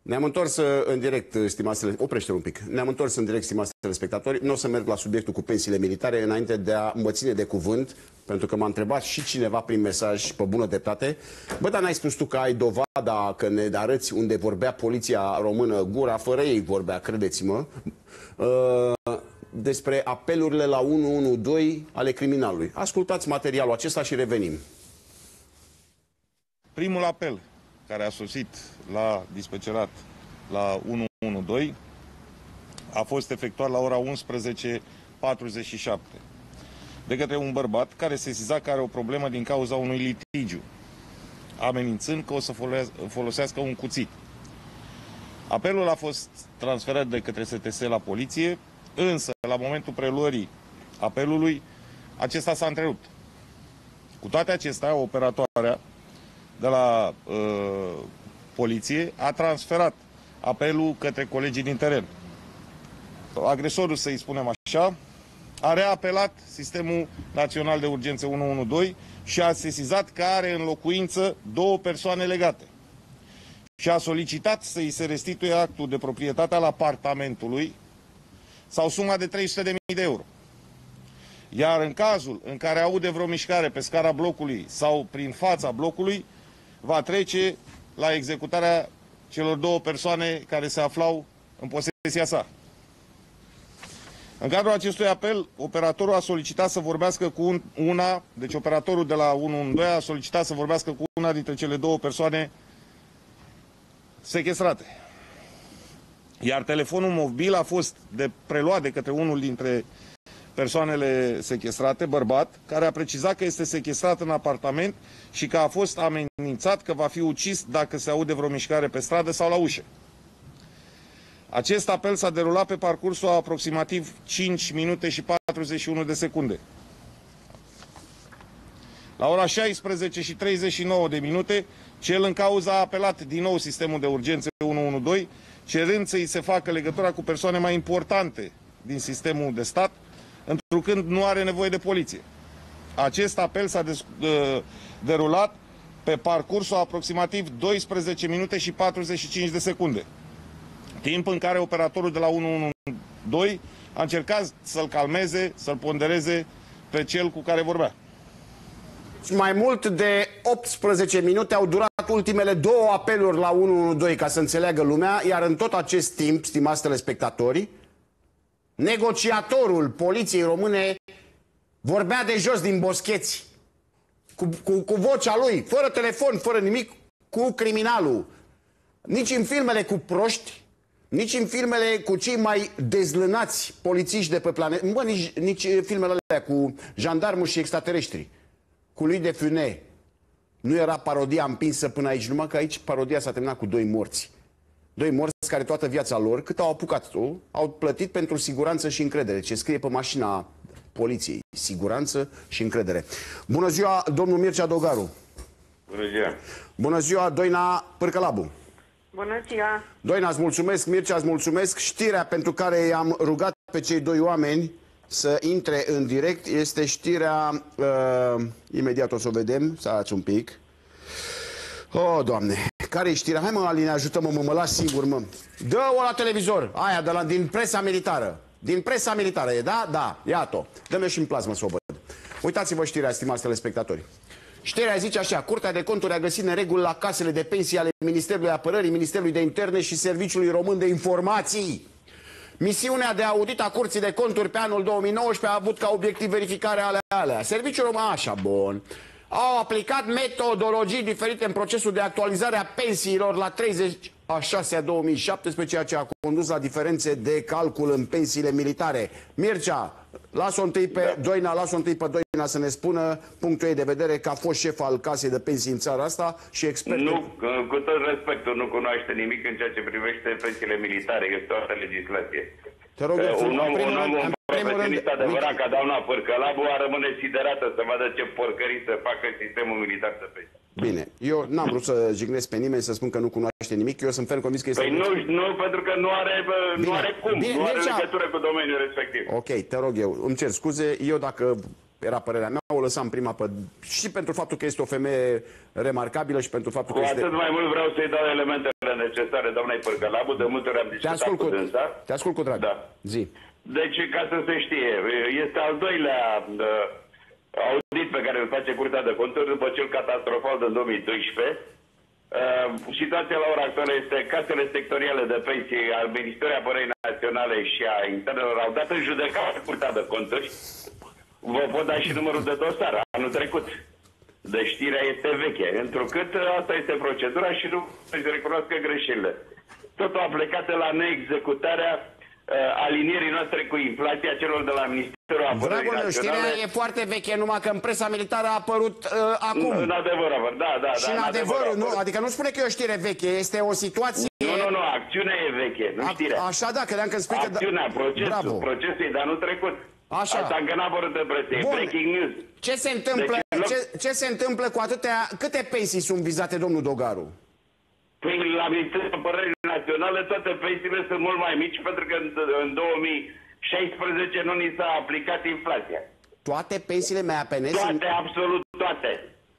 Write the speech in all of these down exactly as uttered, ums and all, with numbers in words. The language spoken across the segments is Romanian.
Ne-am întors în direct, stimați, oprește un pic. Ne-am întors în direct, stimați telespectatori. Nu o să merg la subiectul cu pensiile militare înainte de a mă ține de cuvânt, pentru că m-a întrebat și cineva prin mesaj, pe bună dreptate. Bă, dar n-ai spus tu că ai dovada, că ne arăți unde vorbea poliția română gura, fără ei vorbea, credeți-mă, uh, despre apelurile la unu unu doi ale criminalului. Ascultați materialul acesta și revenim. Primul apel care a sosit la dispecerat la unu unu doi a fost efectuat la ora unsprezece patruzeci și șapte de către un bărbat care sesiza că are o problemă din cauza unui litigiu, amenințând că o să folosească un cuțit. Apelul a fost transferat de către S T S la poliție, însă la momentul preluării apelului acesta s-a întrerupt. Cu toate acestea, operatoarea de la uh, poliție a transferat apelul către colegii din teren. Agresorul, să-i spunem așa, a reapelat Sistemul Național de Urgențe unu unu doi și a sesizat că are în locuință două persoane legate. Și a solicitat să-i se restituie actul de proprietate al apartamentului sau suma de trei sute de mii de euro. Iar în cazul în care aude vreo mișcare pe scara blocului sau prin fața blocului, va trece la executarea celor două persoane care se aflau în posesia sa. În cadrul acestui apel, operatorul a solicitat să vorbească cu una, deci operatorul de la unu unu doi a solicitat să vorbească cu una dintre cele două persoane sechestrate. Iar telefonul mobil a fost de preluat de către unul dintre persoanele sechestrate, bărbat, care a precizat că este sechestrat în apartament și că a fost amenințat că va fi ucis dacă se aude vreo mișcare pe stradă sau la ușă. Acest apel s-a derulat pe parcursul a aproximativ cinci minute și patruzeci și unu de secunde. La ora șaisprezece și treizeci și nouă de minute, cel în cauză a apelat din nou sistemul de urgențe unu unu doi, cerând să-i se facă legătura cu persoane mai importante din sistemul de stat, întrucând nu are nevoie de poliție. Acest apel s-a derulat pe parcursul aproximativ douăsprezece minute și patruzeci și cinci de secunde. Timp în care operatorul de la unu unu doi a încercat să-l calmeze, să-l pondereze pe cel cu care vorbea. Mai mult de optsprezece minute au durat ultimele două apeluri la unu unu doi, ca să înțeleagă lumea, iar în tot acest timp, stimați telespectatori, negociatorul poliției române vorbea de jos din boscheți, cu, cu, cu vocea lui, fără telefon, fără nimic, cu criminalul. Nici în filmele cu proști, nici în filmele cu cei mai dezlânați polițiști de pe planetă, bă, nici, nici filmele alea cu jandarmul și extraterestri, cu lui de Funès. Nu era parodia împinsă până aici, numai că aici parodia s-a terminat cu doi morți. Doi morți care toată viața lor, cât au apucat-o, au plătit pentru siguranță și încredere. Ce scrie pe mașina poliției. Siguranță și încredere. Bună ziua, domnul Mircea Dogaru. Bună ziua. Bună ziua, Doina Pârcălabu. Bună ziua. Doina, îți mulțumesc, Mircea, îți mulțumesc. Știrea pentru care i-am rugat pe cei doi oameni să intre în direct este știrea, uh, imediat o să o vedem, stați un pic. Oh, Doamne, care e știrea? Hai mă, Aline, ajută-mă, mă, mă las singur, mă. Dă-o la televizor, aia de la, din presa militară. Din presa militară e, da? Da, iată-o. Dă-mi și în plasmă să o văd. Uitați-vă știrea, stimați telespectatori. Știrea zice așa: Curtea de Conturi a găsit nereguli la casele de pensii ale Ministerului Apărării, Ministerului de Interne și Serviciului Român de Informații. Misiunea de audit a Curții de Conturi pe anul două mii nouăsprezece a avut ca obiectiv verificarea ale alea. Serviciul Român, așa, bun. Au aplicat metodologii diferite în procesul de actualizare a pensiilor la treizeci a șasea două mii șaptesprezece, ceea ce a condus la diferențe de calcul în pensiile militare. Mircea, las-o întâi pe da. Doina, las-o întâi pe Doina să ne spună punctul ei de vedere, că a fost șef al casei de pensii în țara asta și expert. Nu, cu tot respectul, nu cunoaște nimic în ceea ce privește pensiile militare. Este o altă legislație. Te rog, uh, un om, un om, un profesionist adevărat ca doamna Pârcălabu a rămâne siderată să vadă ce porcării să facă sistemul militar de pensii. Bine, eu n-am vrut să jignesc pe nimeni, să spun că nu cunoaște nimic. Eu sunt ferm convins că este... Păi nu, nu, pentru că nu are, bine, nu are cum, bine, nu are legătură cu domeniul respectiv. Ok, te rog eu, îmi cer scuze. Eu dacă era părerea mea, o lăsam prima pe... și pentru faptul că este o femeie remarcabilă și pentru faptul Cu că este... atât mai mult vreau să-i dau elementele necesare, doamnei Părcălabu, de multe ori am discutat ascult cu cu, dânsa. te ascult cu drag. Da. Zi. Deci, ca să se știe, este al doilea uh, audit pe care îl face Curtea de Conturi după cel catastrofal din două mii doisprezece. Uh, situația la ora actuală este casele sectoriale de pensii al Ministerului Apărării Naționale și a Internelor au dat în judecată Curtea de Conturi. Vă pot da și numărul de dosar, anul trecut. Deci știrea este veche, întrucât asta este procedura și nu se recunoască greșelile. Totul a plecat de la neexecutarea uh, alinierii noastre cu inflația celor de la Ministerul Apărării Dragul meu, Naționale. știrea e foarte veche, numai că în presa militară a apărut uh, acum. În adevăr, da, da, și da. în adevăr, nu, adică nu spune că e o știre veche, este o situație... Nu, nu, nu, acțiunea e veche, nu știrea. Așa, da, credeam că spui că... Acțiunea, procesul, Bravo. procesul e de anul trecut. Așa. Asta încă n-a apărut în presă, e breaking news. Ce se întâmplă, Deci, ce, ce se întâmplă cu atâtea... Câte pensii sunt vizate, domnul Dogaru? Păi la Ministerul Apărării Naționale toate pensiile sunt mult mai mici pentru că în, în două mii șaisprezece nu ni s-a aplicat inflația. Toate pensiile M A P N sunt... Toate, absolut toate.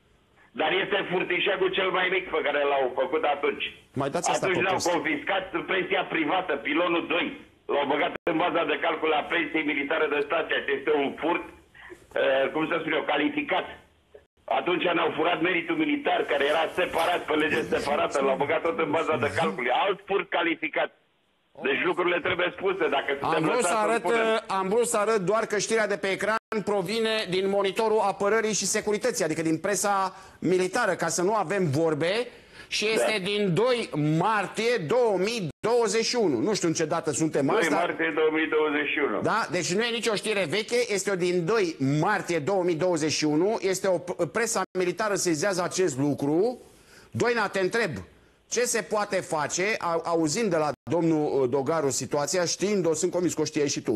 Dar este furtișagul cel mai mic pe care l-au făcut atunci. Mai dați asta atunci pe le-au post. confiscat pensia privată, pilonul doi. L-au băgat în baza de calcul a pensiei militare de stat, ceea ce este un furt, uh, cum să spun eu, calificat. Atunci ne-au furat meritul militar, care era separat, pe lege separată, l-au băgat tot în baza de calcul. Alt furt calificat. Deci lucrurile trebuie spuse. Dacă Am vrut, să arăt, am vrut să arăt doar că știrea de pe ecran provine din monitorul apărării și securității, adică din presa militară, ca să nu avem vorbe. Și este da. din doi martie două mii douăzeci și unu. Nu știu în ce dată suntem azi. doi martie două mii douăzeci și unu. Da? Deci nu e nicio știre veche, este o din doi martie două mii douăzeci și unu. Este o presa militară sezează acest lucru. Doina, te întreb, ce se poate face, auzind de la domnul Dogaru situația, știind-o, sunt convins că o știai și tu.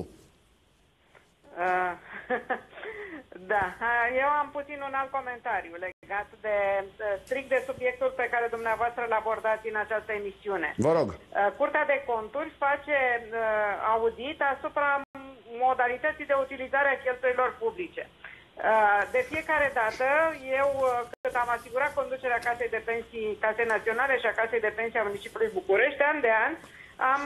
Uh, da, eu am puțin un alt comentariu legat de strict de subiectul pe care dumneavoastră îl abordați în această emisiune. Vă rog. Curtea de Conturi face audit asupra modalității de utilizare a cheltuielilor publice. De fiecare dată, eu, cât am asigurat conducerea Casei de Pensii, Casei Naționale și a Casei de Pensii a Municipiului București, an de an, am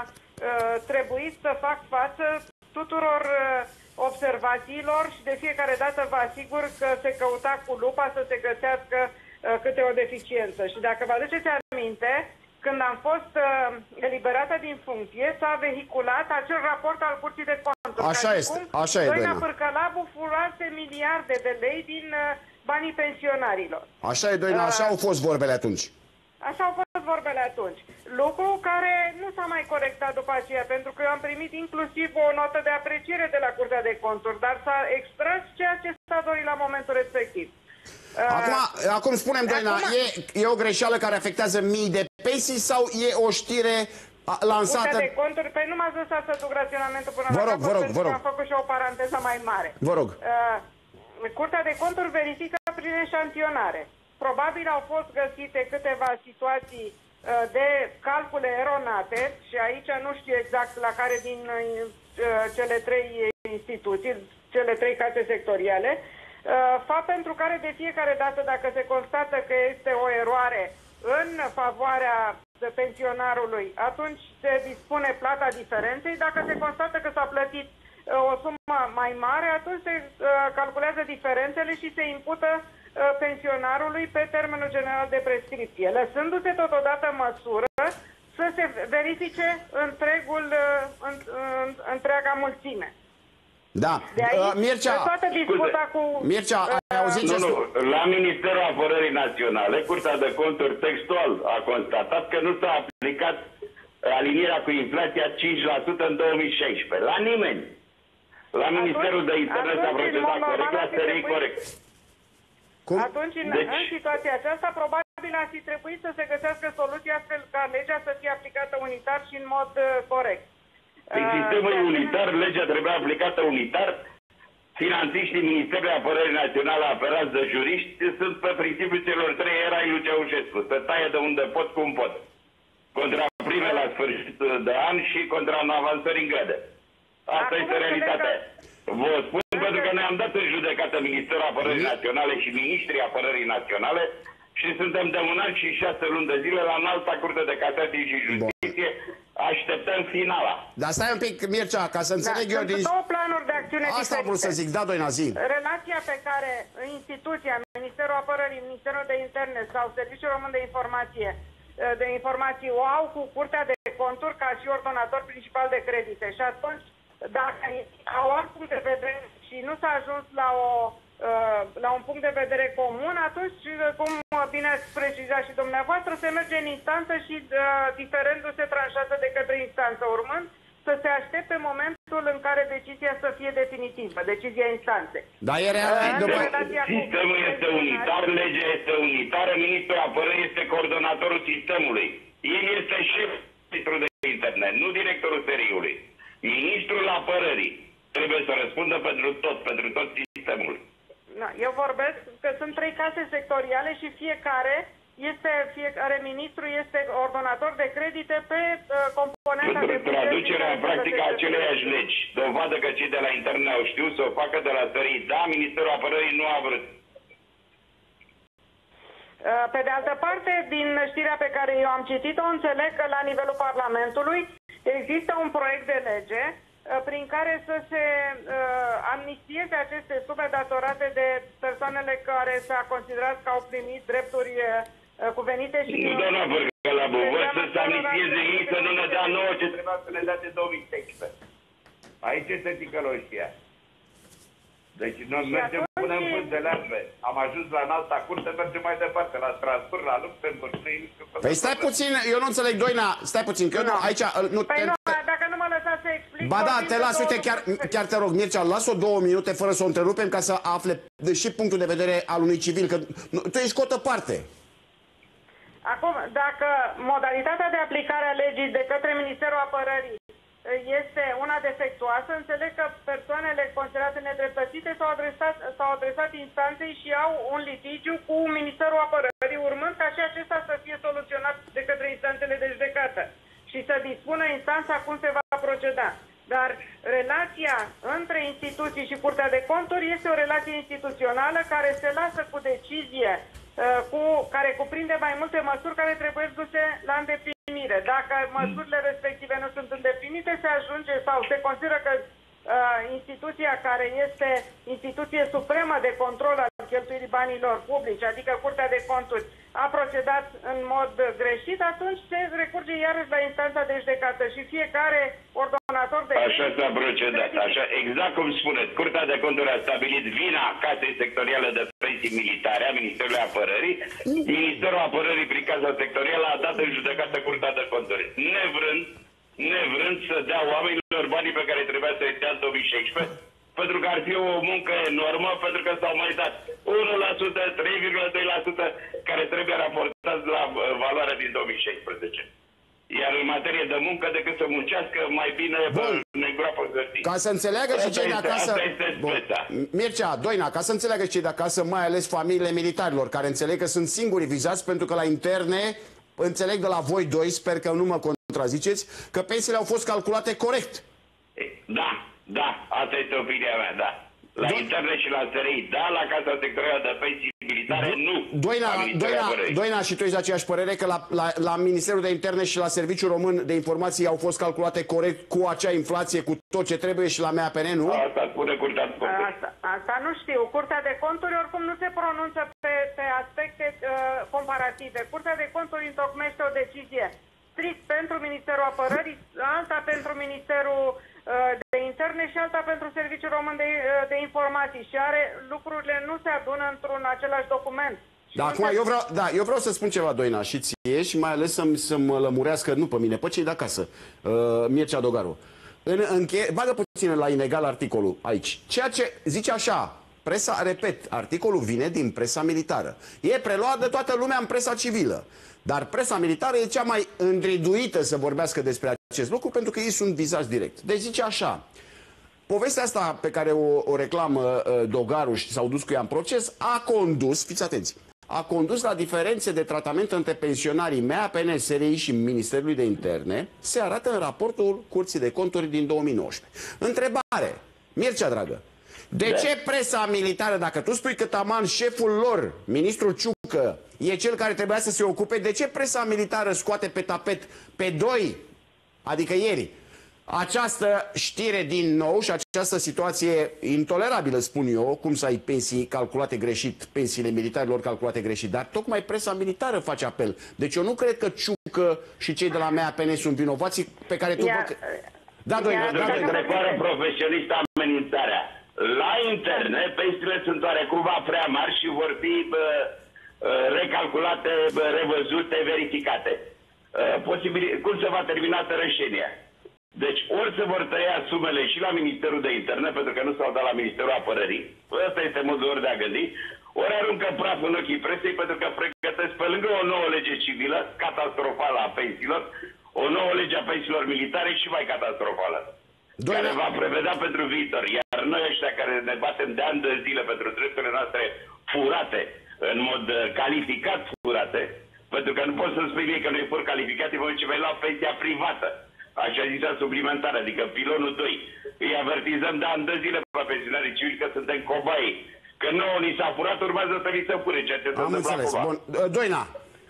trebuit să fac față tuturor observațiilor și de fiecare dată vă asigur că se căuta cu lupa să se găsească uh, câte o deficiență. Și dacă vă aduceți aminte, când am fost uh, eliberată din funcție, s-a vehiculat acel raport al Curții de Conturi. Așa este, așa e, Doina Pârcălabu furase miliarde de lei din uh, banii pensionarilor. Așa e, Doina, așa uh, au fost vorbele atunci. Așa au fost vorbele atunci. Lucru care nu s-a mai corectat după aceea, pentru că eu am primit inclusiv o notă de apreciere de la Curtea de Conturi, dar s-a extras ceea ce s-a dorit la momentul respectiv. Acum, uh, acum spunem, Doina, acum... E, e o greșeală care afectează mii de pensii sau e o știre lansată... Curtea de Conturi, păi nu m-ați lăsat să duc raționamentul până vă la rog, capăt, vă rog, vă rog. am făcut și o paranteză mai mare. Vă rog. Uh, Curtea de Conturi verifică prin eșantionare. Probabil au fost găsite câteva situații uh, de calcule eronate și aici nu știu exact la care din uh, cele trei instituții, cele trei case sectoriale, uh, fapt pentru care de fiecare dată dacă se constată că este o eroare în favoarea pensionarului, atunci se dispune plata diferenței. Dacă se constată că s-a plătit uh, o sumă mai mare, atunci se uh, calculează diferențele și se impută pensionarului pe termenul general de prescripție, lăsându-se totodată măsură să se verifice întregul, în, în, întreaga mulțime. Da. De aici, uh, Mircea, toată disputa cu... Mircea, ai auzit nu, ce... Nu, la Ministerul Apărării Naționale, Curtea de Conturi textual a constatat că nu s-a aplicat alinierea cu inflația cinci la sută în două mii șaisprezece. La nimeni. La Ministerul de Interne s-a procedat corect, la S R I corect. Cum? Atunci, în, deci... în situația aceasta, probabil ar fi trebuit să se găsească soluția astfel ca legea să fie aplicată unitar și în mod uh, corect. Prin sistemul uh, unitar, legea trebuia aplicată unitar. Finanțiștii Ministerului Apărării Naționale, apărați de juriști, sunt pe principiul celor trei erai lui Ceaușescu. Se taie de unde pot, cum pot. Contra prime la sfârșit de an și contra avansării în grăde. Asta Acum este realitatea. Că... Vă spun pe pentru că noi am dat în judecată Ministerul Apărării Naționale și Ministrii Apărării Naționale și suntem de un an și șase luni de zile la înalta Curte de Casație și Justiție. Bun. Așteptăm finala. Dar stai un pic, Mircea, ca să înțeleg da, eu din... două planuri de acțiune Asta diferite. am vrut să zic, da, Doina, zi. Relația pe care instituția, Ministerul Apărării, Ministerul de Interne sau Serviciul Român de Informație de informații o au cu Curtea de Conturi ca și ordonator principal de credite. Și atunci, dacă au alt punct de vedere și nu s-a ajuns la, o, la un punct de vedere comun, atunci, cum bine ați precizat și dumneavoastră, se merge în instanță și diferendul se tranșează de către instanță, urmând să se aștepte momentul în care decizia să fie definitivă, decizia instanței. Da, era... După... Sistemul este unitar, legea este unitară, Ministrul Apărării este coordonatorul sistemului. El este șeful de internet, nu directorul S R I-ului. Ministrul Apărării trebuie să răspundă pentru tot, pentru tot sistemul. Da, eu vorbesc că sunt trei case sectoriale și fiecare este, fiecare ministru este ordonator de credite pe uh, componenta de buget. Traducerea în practică a aceleiași legi. Dovadă că cei de la interne au știut să o facă de la S R I. Da, Ministerul Apărării nu a vrut. Pe de altă parte, din știrea pe care eu am citit-o, înțeleg că la nivelul Parlamentului există un proiect de lege prin care să se uh, amnistieze aceste sume datorate de persoanele care s-a considerat că au primit drepturi uh, cuvenite și... Nu, doamna Bărgălabu, vă să se amnistieze ei, să nu ne dea nouă ce trebuia să ne dea de două mii șaisprezece. Aici este ticăloșia. Deci noi și mergem atunci... până în vânt de leambe. Am ajuns la înalta curte, mergem mai departe, la Strasbourg, la Luxemburg. Păi stai puțin, eu nu înțeleg, Doina, stai puțin, că nu, aici... Nu, păi te... nu, dacă nu mă lăsați să explic... Ba da, te las, uite, chiar, chiar te rog, Mircea, las-o două minute fără să o întrerupem ca să afle și punctul de vedere al unui civil, că nu, tu ești cotă parte. Acum, dacă modalitatea de aplicare a legii de către Ministerul Apărării este una defectuoasă, înțeleg că persoanele considerate nedreptățite s-au adresat, s-au adresat instanței și au un litigiu cu Ministerul Apărării, urmând ca și acesta să fie soluționat de către instanțele de judecată și să dispună instanța cum se va proceda. Dar relația între instituții și Curtea de Conturi este o relație instituțională care se lasă cu decizie, cu, care cuprinde mai multe măsuri care trebuie duse la îndeplinire. Dacă măsurile respective nu sunt îndeplinite, se ajunge sau se consideră că uh, instituția care este instituție supremă de control al cheltuirii banilor publici, adică Curtea de Conturi, a procedat în mod greșit, atunci se recurge iarăși la instanța de judecată și fiecare ordonator de... Așa s-a procedat, așa, exact cum spuneți. Curtea de Conturi a stabilit vina Casei Sectoriale de Pensii Militare a Ministerului Apărării. Ministerul Apărării, prin Casa Sectorială, a dat în judecată Curtea de Conturi. Nevrând, nevrând să dea oamenilor banii pe care trebuia să-i dea în două mii șaisprezece, pentru că ar fi o muncă enormă, pentru că s-au mai dat unu la sută, trei virgulă doi la sută care trebuie raportat la valoarea din două mii șaisprezece. Iar în materie de muncă, decât să muncească, mai bine negroapă găsit. Ca să înțeleagă și cei de acasă... Asta este speța. Mircea, Doina, ca să înțeleagă și cei de acasă, mai ales familiile militarilor, care înțeleg că sunt singurii vizați, pentru că la interne, înțeleg de la voi doi, sper că nu mă contraziceți, că pensiile au fost calculate corect. Da. Da, asta este opinia mea, da. La Do interne și la S R I, da, la Casa Sectorială de Pensii Militare, nu. Doina, Doina, Doina, și tu ești de aceeași părere că la, la, la Ministerul de Interne și la Serviciul Român de Informații au fost calculate corect cu acea inflație, cu tot ce trebuie și la M A P N, nu? Asta spune Curtea de Conturi. Asta, asta nu știu. Curtea de Conturi oricum nu se pronunță pe, pe aspecte uh, comparative. Curtea de Conturi întocmește o decizie strict pentru Ministerul Apărării, alta pentru Ministerul de Interne și alta pentru Serviciul Român de, de Informații și are, lucrurile nu se adună într-un același document. Da, acum se... eu, vreau, da, eu vreau să spun ceva, Doina, și ție și mai ales să-mi să mă lămurească, nu pe mine, pe cei de acasă, uh, Mircea Dogaru. În încheie, bagă puțin la inegal articolul aici. Ceea ce zice așa, presa, repet, articolul vine din presa militară. E preluat de toată lumea în presa civilă. Dar presa militară e cea mai îndriduită să vorbească despre acest lucru, pentru că ei sunt vizați direct. Deci zice așa, povestea asta pe care o, o reclamă uh, Dogaru și s-au dus cu ea în proces, a condus, fiți atenți, a condus la diferențe de tratament între pensionarii M A P N, S R I și Ministerului de Interne, se arată în raportul Curții de Conturi din două mii nouăsprezece. Întrebare, Mircea, dragă, De ce presa militară, dacă tu spui că taman șeful lor, ministrul Ciucă, e cel care trebuia să se ocupe, de ce presa militară scoate pe tapet pe doi, adică ieri, această știre din nou și această situație intolerabilă, spun eu, cum să ai pensii calculate greșit, pensiile militarilor calculate greșit, dar tocmai presa militară face apel. Deci eu nu cred că Ciucă și cei de la M A P N sunt vinovații pe care tu... Iar, da, doi, da, da, doi, prepară profesionist amenințarea. La interne, pensiile sunt oarecumva prea mari și vor fi bă, recalculate, bă, revăzute, verificate. Posibil, cum se va termina tărășenia? Deci ori se vor tăia sumele și la Ministerul de Interne, pentru că nu s-au dat la Ministerul Apărării, ăsta este modul lor de a gândi, ori aruncă praf în ochii presei pentru că pregătesc pe lângă o nouă lege civilă, catastrofală a pensiilor, o nouă lege a pensiilor militare și mai catastrofală, Doamne, care va prevedea pentru viitor. Iar noi ăștia care ne batem de ani de zile pentru drepturile noastre furate, în mod calificat furate, pentru că nu poți să spui mie că nu e fur calificat, în moment ce vei lua pensia privată, așa zisea suplimentară, adică pilonul doi. Îi avertizăm de ani de zile pe pensionarii civili că suntem cobai. Că nouă ni s-a furat, urmează să vi se fure, ceea ce se Am înțeles. Bun. Doina.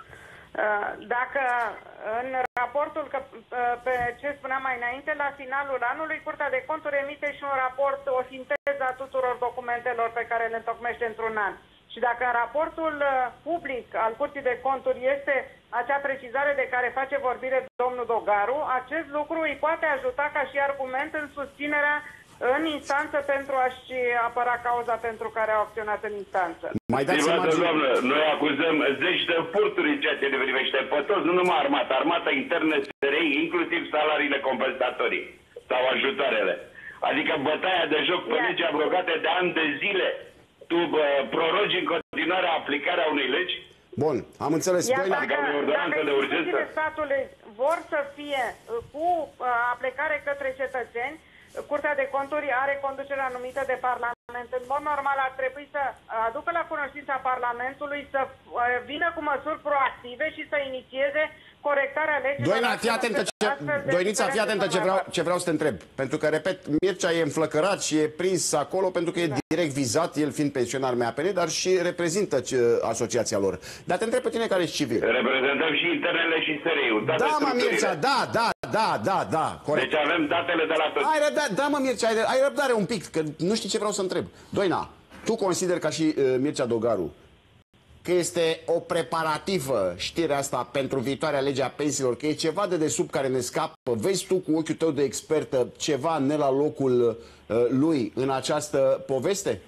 Dacă în raportul, că, pe ce spuneam mai înainte, la finalul anului, Curtea de Conturi emite și un raport, o sinteză a tuturor documentelor pe care le întocmește într-un an. Și dacă în raportul public al Curții de Conturi este acea precizare de care face vorbire domnul Dogaru, acest lucru îi poate ajuta ca și argument în susținerea în instanță pentru a-și apăra cauza pentru care au acționat în instanță. Mai dați imagine... Doamnă, noi acuzăm zeci de furturi în ceea ce ne privește pe toți, nu numai armata, armata internă, S R I, inclusiv salariile compensatorii sau ajutoarele. Adică bătaia de joc pe legi abrogate de ani de zile. Tu bă, prorogi în continuare aplicarea unei legi? Bun, am înțeles. Iar Doina, dacă, dacă de urgență statului vor să fie cu aplicare către cetățeni, Curtea de Conturi are conducerea numită de Parlament. În mod normal ar trebui să aducă la cunoștința Parlamentului, să vină cu măsuri proactive și să inițieze corectarea legilor. Doina, fii atentă, ce, Doinița, fii atentă ce vreau, ce vreau să te întreb. Pentru că, repet, Mircea e înflăcărat și e prins acolo pentru că e da. direct vizat, el fiind pensionar M A P N, dar și reprezintă asociația lor. Dar te întreb pe tine care ești civil. Reprezentăm și internele și S R I-ul. Da, mă, Mircea, da, da, da, da, da, corect. Deci avem datele de la toți. Ai răbdare, da, mă, Mircea, ai, ai răbdare un pic, că nu știi ce vreau să întreb. Doina, tu consideri ca și uh, Mircea Dogaru că este o preparativă știrea asta pentru viitoarea lege a pensiilor, că e ceva de desubt care ne scapă? Vezi tu cu ochiul tău de expertă ceva ne la locul uh, lui în această poveste?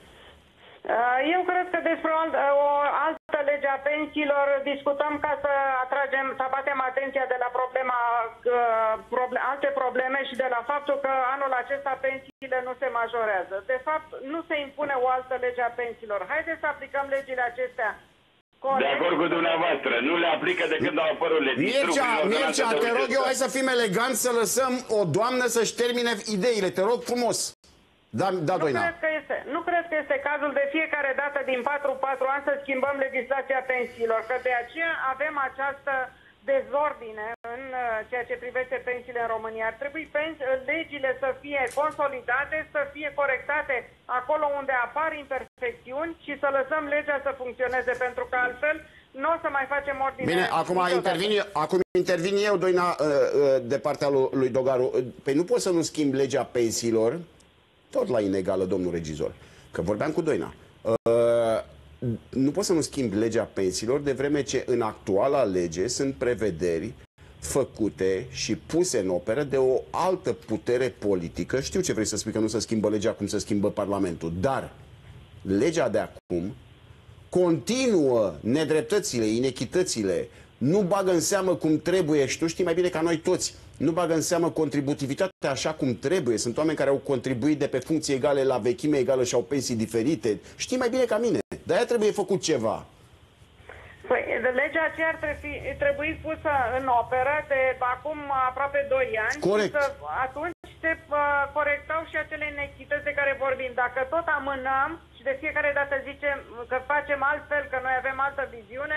Eu cred că despre o altă, o altă lege a pensiilor discutăm ca să atragem, să abatem atenția de la problema, proble, alte probleme și de la faptul că anul acesta pensiile nu se majorează. De fapt, nu se impune o altă lege a pensiilor. Haideți să aplicăm legile acestea. Corect. De acord cu dumneavoastră, nu le aplică de când au apărut le Mircea, Mircea, te rog eu, hai să fim eleganți, să lăsăm o doamnă să-și termine ideile, te rog frumos. Da, da, nu, cred că este, nu cred că este cazul de fiecare dată din patru patru ani să schimbăm legislația pensiilor, că de aceea avem această dezordine în ceea ce privește pensiile în România. Ar trebui legile să fie consolidate, să fie corectate acolo unde apar imperfecțiuni și să lăsăm legea să funcționeze, pentru că altfel nu o să mai facem ordine. Bine, acum intervin, acum intervin eu, Doina, de partea lui Dogaru. Păi nu poți să nu schimbi legea pensiilor, tot la inegală, domnul regizor, că vorbeam cu Doina. Uh, nu poți să nu schimbi legea pensiilor, de vreme ce în actuala lege sunt prevederi făcute și puse în operă de o altă putere politică. Știu ce vrei să spui, că nu se schimbă legea cum se schimbă Parlamentul, dar legea de acum continuă nedreptățile, inechitățile, nu bagă în seamă cum trebuie, și tu știi mai bine ca noi toți, nu bagă în seamă contributivitatea așa cum trebuie. Sunt oameni care au contribuit de pe funcții egale la vechime egală și au pensii diferite. Știi mai bine ca mine. De-aia trebuie făcut ceva. Păi, legea aceea ar trebui, trebui pusă în operă de acum aproape doi ani. Corect. Și să, atunci se uh, corectau și acele inechități de care vorbim. Dacă tot amânăm și de fiecare dată zicem că facem altfel, că noi avem altă viziune,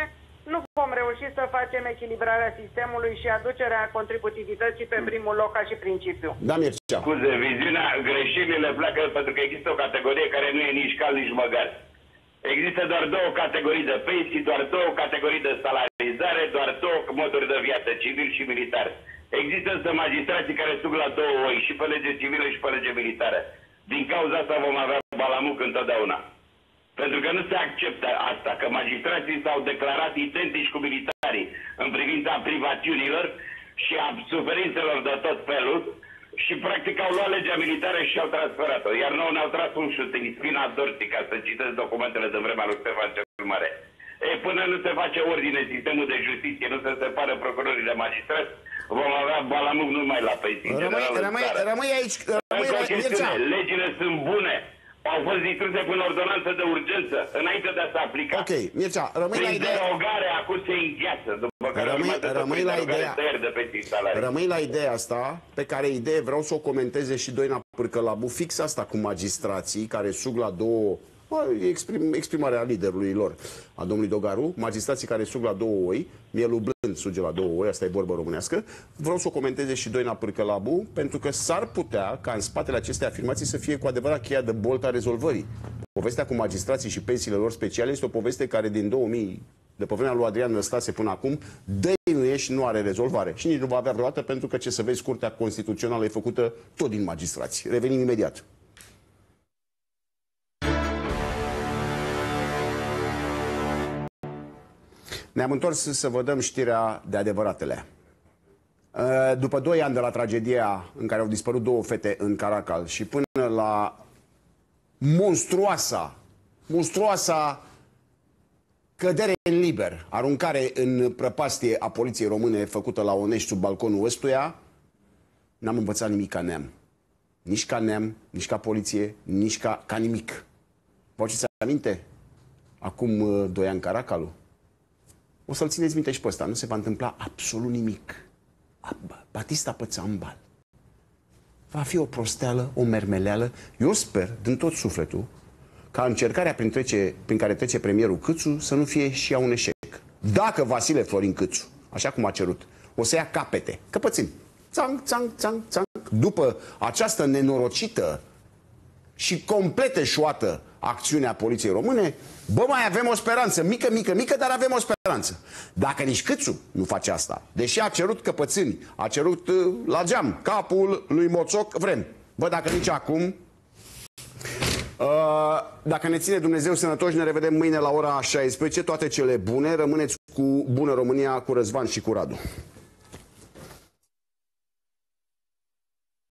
nu vom reuși să facem echilibrarea sistemului și aducerea contributivității pe primul loc ca și principiu. Da, Mircea. Scuze, viziunea, greșelile pleacă pentru că există o categorie care nu e nici cal, nici măgar. Există doar două categorii de pensii, doar două categorii de salarizare, doar două moduri de viață, civil și militar. Există însă magistrații care suc la două oi, și pe lege civilă și pe lege militară. Din cauza asta vom avea balamuc întotdeauna. Pentru că nu se acceptă asta, că magistrații s-au declarat identici cu militarii în privința privațiunilor și a suferințelor de tot felul și practic au luat legea militară și au transferat-o. Iar nouă ne-au tras un șut în spina dorții, ca să citesc documentele de vremea lui Ștefan cel Mare. E, până nu se face ordine în sistemul de justiție, nu se separă procurorii de magistrați, vom avea balamuc numai la pensii. Rămâi, rămâi, rămâi aici. Rămâi la Mircea. Legile sunt bune. Au fost distruse prin ordonanță de urgență, înainte de a se aplica. Ok, Mircea, rămâi la ideea... Prin derogare, acum se îngheață, după care rămâi, rămâi, la ideea, rămâi la ideea asta, pe care idee vreau să o comenteze și Doina Pârcălabu, fix asta cu magistrații care sug la două... Exprim, exprimarea liderului lor, a domnului Dogaru, magistrații care sug la două oi, mielul blând suge la două oi, asta e vorbă românească. Vreau să o comenteze și Doina Pârcălabu, pentru că s-ar putea ca în spatele acestei afirmații să fie cu adevărat cheia de boltă a rezolvării. Povestea cu magistrații și pensiile lor speciale este o poveste care din două mii, de pe vremea lui Adrian Năstase până acum, dăinuie și nu are rezolvare. Și nici nu va avea vreodată, pentru că, ce să vezi, Curtea Constituțională e făcută tot din magistrați. Revenim imediat. Ne-am întors să vă dăm știrea de adevăratele. După doi ani de la tragedia în care au dispărut două fete în Caracal și până la monstruoasa, monstruoasa cădere în liber, aruncare în prăpastie a poliției române făcută la Onești sub balconul ăstuia, n-am învățat nimic ca neam. Nici ca neam, nici ca poliție, nici ca, ca nimic. Vă aduceți aminte? Acum doi ani Caracalul. O să-l țineți minte și pe ăsta. Nu se va întâmpla absolut nimic. Batista Pățambal va fi o prosteală, o mermeleală. Eu sper, din tot sufletul, ca încercarea prin, trece, prin care trece premierul Câțu să nu fie și ea un eșec. Dacă Vasile Florin Câțu, așa cum a cerut, o să ia capete, căpățâni, țang, țang, țang, țang, după această nenorocită și complet eșuată acțiunea poliției române, bă, mai avem o speranță, mică, mică, mică, dar avem o speranță. Dacă nici Câțu nu face asta, deși a cerut căpățâni, a cerut uh, la geam capul lui Moțoc, vrem. Bă, dacă nici acum, uh, dacă ne ține Dumnezeu sănătoși, ne revedem mâine la ora șaisprezece. Toate cele bune, rămâneți cu Bună România, cu Răzvan și cu Radu.